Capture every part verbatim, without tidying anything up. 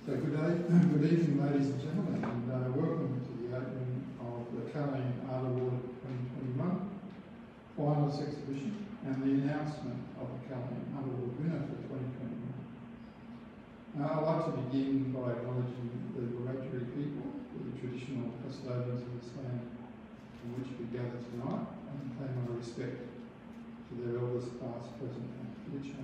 So good, day, good evening, ladies and gentlemen, and uh, welcome to the opening of the Calleen Art Award twenty twenty-one finalists exhibition and the announcement of the Calleen Art Award Winner for twenty twenty-one. Uh, I'd like to begin by acknowledging the Wiradjuri people, the traditional custodians of this land in which we gather tonight, and pay my respect to their elders past, present and future.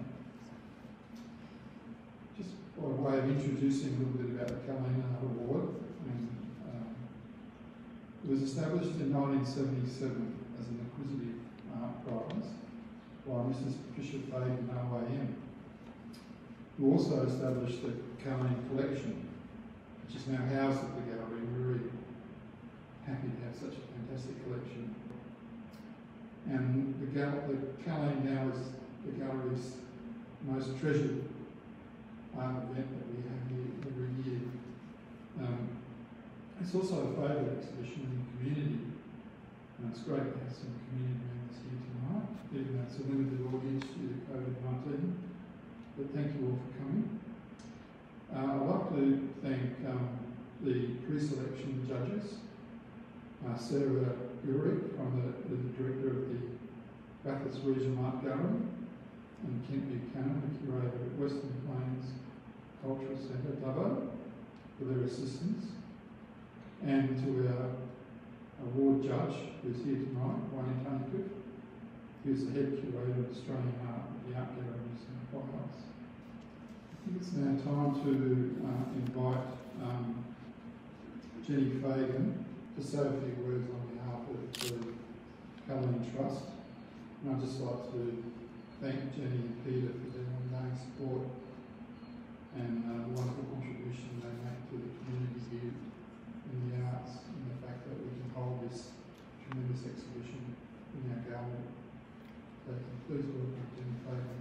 Just by way of introducing a little bit about the Calleen Art Award, and, um, it was established in nineteen seventy-seven as an inquisitive art prize by Mrs Patricia Fagan O A M, who also established the Calleen Collection, which is now housed at the gallery. We're really happy to have such a fantastic collection. And the, gal the Calleen now is the gallery's most treasured art event that we have here every year. Um, it's also a favourite exhibition in the community, and it's great to have some community members here tonight, even though it's a limited audience due to COVID nineteen. But thank you all for coming. Uh, I'd like to thank um, the pre-selection judges, uh, Sarah Urick, from the, the director of the Bathurst Regional Art Gallery, and Kent Buchanan, the curator at Western Plains Cultural Centre, Dubbo, for their assistance, and to our award judge, who's here tonight, Wayne Tunnicliffe, who's the head curator of Australian art at the Art Gallery in New South Wales. I think it's now time to uh, invite um, Jenni Fagan to say a few words on behalf of the Calleen Trust. And I'd just like to thank Jenni and Peter for their ongoing support and uh, the wonderful contribution they make to the community here in the arts, and the fact that we can hold this tremendous exhibition in our gallery. So please welcome Jenni Fagan.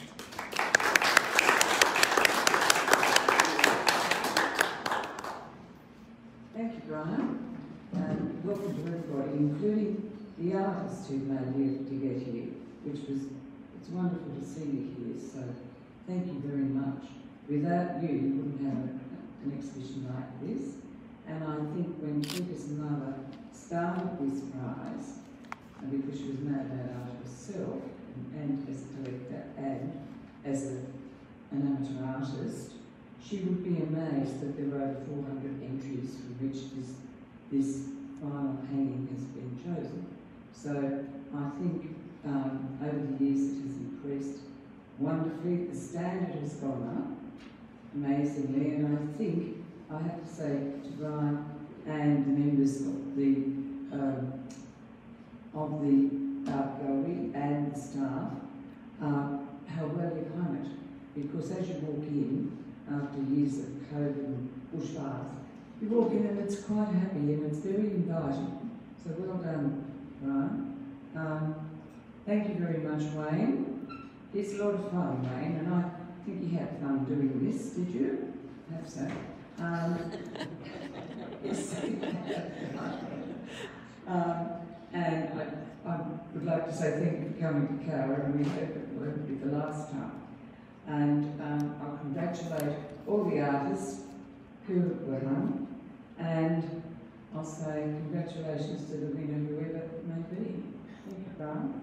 Thank you, Brian, and welcome to everybody, including the artists who made the effort to get here, which was, it's wonderful to see you here, so thank you very much. Without you, you wouldn't have an exhibition like this, and I think when Peter's mother started this prize, and because she was mad about art herself, and, and as a collector, and as a, an amateur artist, she would be amazed that there were over four hundred entries from which this, this final hanging has been chosen. So I think um, over the years it has increased wonderfully. The standard has gone up amazingly, and I think I have to say to Brian and the members of the um, of the art gallery and the staff uh, how well you've hung it, because as you walk in after years of COVID and bushfires, you walk in and it's quite happy and it's very inviting. So well done, Brian. Um, thank you very much, Wayne. It's a lot of fun, Wayne, and I think you had fun doing this, did you? I have so. Um, yes. um, and I, I would like to say thank you for coming to Cowra, and we hope it won't be the last time. And um, I'll congratulate all the artists who were hung, and I'll say congratulations to the winner, whoever it may be. Thank you, Brian.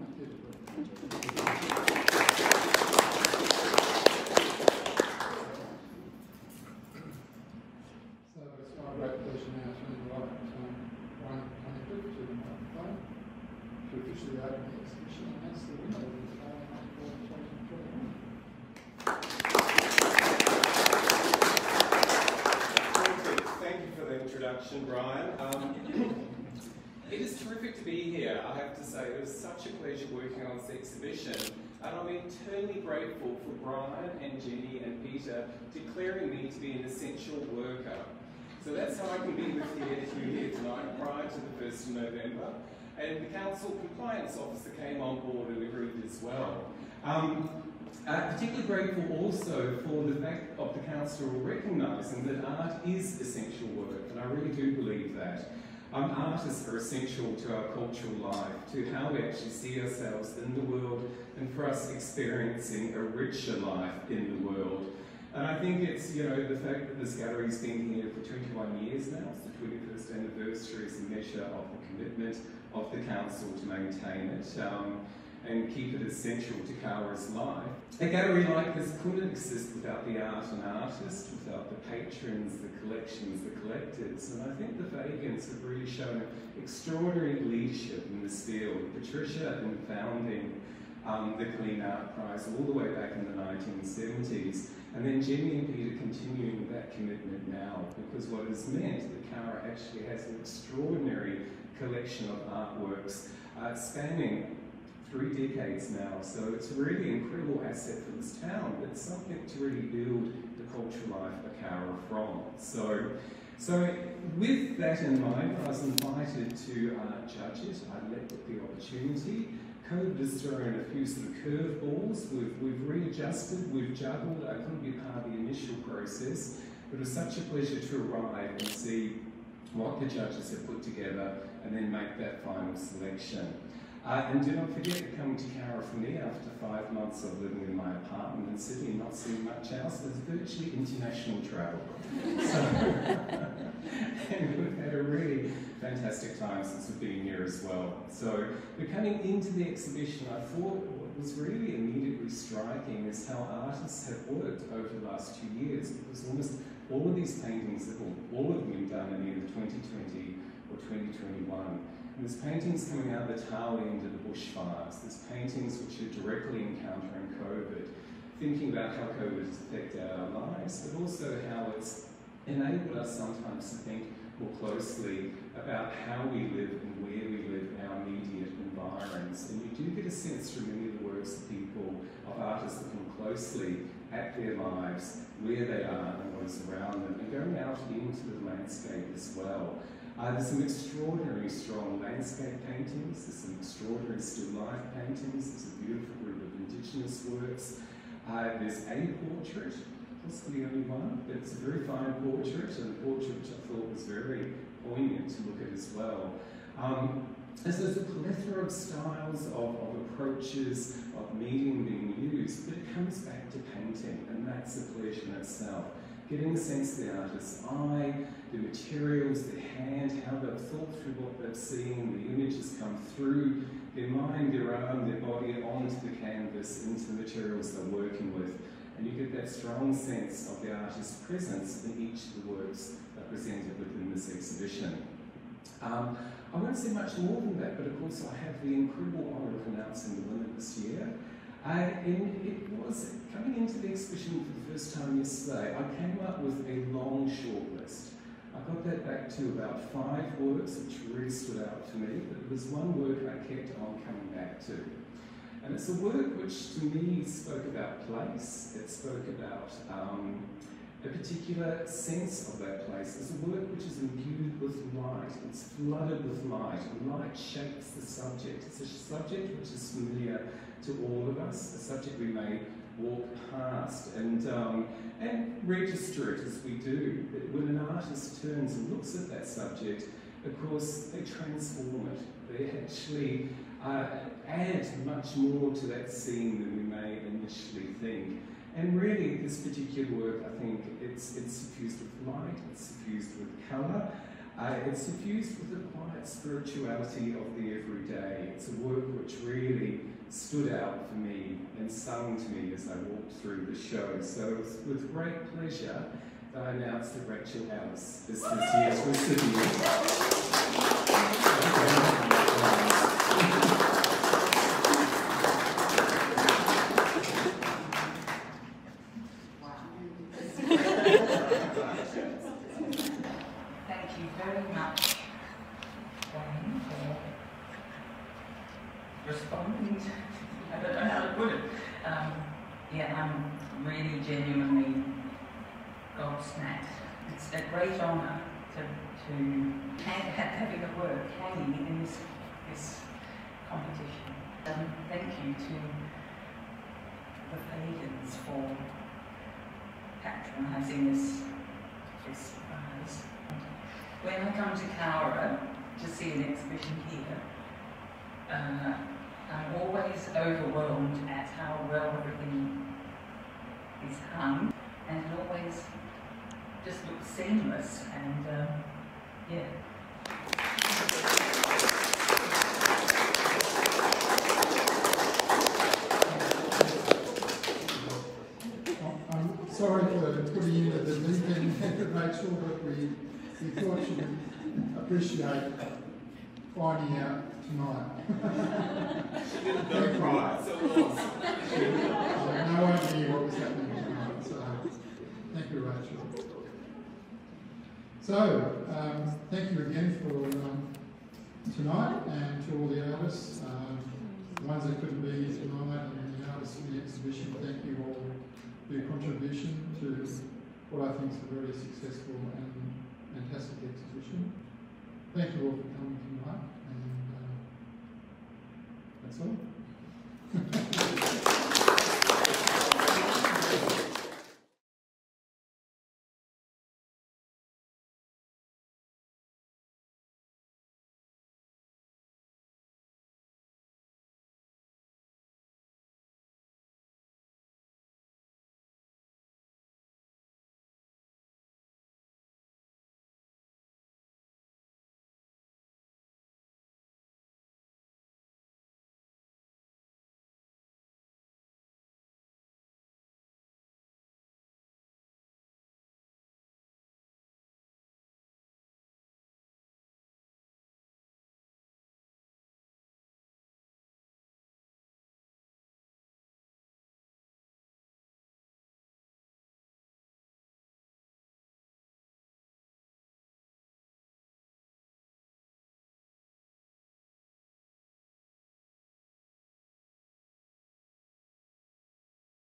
So it's my great pleasure now to invite um, Wayne Tunnicliffe to the microphone to officially open the exhibition and announce the winner of the Calleen Art Award twenty twenty-one. Thank you for the introduction, Brian. Um, it is terrific to be here, I have to say. It was such a pleasure working on this exhibition, and I'm eternally grateful for Brian and Jenni and Peter declaring me to be an essential worker. So that's how I can be with you here tonight, prior to the first of November. And the Council Compliance Officer came on board and agreed as well. Um, Uh, particularly grateful also for the fact of the Council recognising that art is essential work, and I really do believe that. Um, artists are essential to our cultural life, to how we actually see ourselves in the world, and for us experiencing a richer life in the world. And I think it's, you know, the fact that this gallery's been here for twenty-one years now, it's the twenty-first anniversary, is a measure of the commitment of the council to maintain it um, and keep it essential to Cowra's life. A gallery like this couldn't exist without the art and artists, without the patrons, the collections, the collectors, and I think the Fagans have really shown extraordinary leadership in this field. Patricia in founding um, the Calleen Art Prize all the way back in the nineteen seventies, and then Jenni and Peter continuing that commitment now, because what has meant that Cowra actually has an extraordinary collection of artworks uh, spanning three decades now. So it's a really incredible asset for this town, but it's something to really build the cultural life of Cowra from. So, so with that in mind, I was invited to uh, judge it. I leapt at the opportunity. COVID has thrown a few sort of curveballs. We've, we've readjusted, we've juggled. I couldn't be part of the initial process, but it was such a pleasure to arrive and see what the judges have put together and then make that final selection. Uh, and do not forget that coming to Cowra for me after five months of living in my apartment in Sydney and not seeing much else, there's virtually international travel. So, and we've had a really fantastic time since we've been here as well. So we're coming into the exhibition. I thought what was really immediately striking is how artists have worked over the last two years, because almost all of these paintings, have all, all of them been done in either twenty twenty or twenty twenty-one. And there's paintings coming out of the tail end of the bushfires. There's paintings which are directly encountering COVID, thinking about how COVID has affected our lives, but also how it's enabled us sometimes to think more closely about how we live and where we live, our immediate environs. And you do get a sense from many of the works of people, of artists looking closely at their lives, where they are and what is around them, and going out into the landscape as well. Uh, there's some extraordinary strong landscape paintings, there's some extraordinary still life paintings, there's a beautiful group of Indigenous works. Uh, there's a portrait, possibly only one, but it's a very fine portrait, and a portrait which I thought was very poignant to look at as well. Um, and so there's a plethora of styles, of, of approaches, of medium being used, but it comes back to painting, and that's a pleasure in itself. Getting a sense of the artist's eye, the materials, their hand, how they've thought through what they've seen, the images come through their mind, their arm, their body, onto the canvas, into the materials they're working with. And you get that strong sense of the artist's presence in each of the works that are presented within this exhibition. Um, I won't say much more than that, but of course I have the incredible honour of announcing the winner this year. Uh, and it was, coming into the exhibition for the first time yesterday, I came up with a long shortlist. I got that back to about five works which really stood out to me, but there was one work I kept on coming back to. And it's a work which to me spoke about place, it spoke about um, a particular sense of that place. It's a work which is imbued with light, it's flooded with light, and light shapes the subject. It's a subject which is familiar to all of us, a subject we may walk past and, um, and register it as we do. But when an artist turns and looks at that subject, of course, they transform it. They actually uh, add much more to that scene than we may initially think. And really, this particular work, I think, it's, it's suffused with light, it's suffused with colour, uh, it's suffused with the quiet spirituality of the everyday. It's a work which really stood out for me and sung to me as I walked through the show. So it was with great pleasure that I announced that Rachel House is this year's recipient. Thank you very much, Calleen, for responding to, I don't know how to put it. Um, yeah, I'm really genuinely gobsmacked. It's a great honour to, to have, having a work hanging in this, this competition. Um, thank you to the Fagans for patronising this, this prize. When I come to Cowra to see an exhibition here, uh, I'm always overwhelmed at how well everything is hung and it always just looks seamless, and um, yeah. I'm sorry for putting you at the deep end, Rachel, but we, we thought you would appreciate finding out tonight. She didn't go cry, so it was. No one knew what was happening tonight, so thank you, Rachel. So, um, thank you again for um, tonight, and to all the artists, um, the ones that couldn't be here tonight, and the artists in the exhibition. Thank you all for your contribution to what I think is a very successful and fantastic exhibition. Thank you all for coming tonight, and uh, that's all.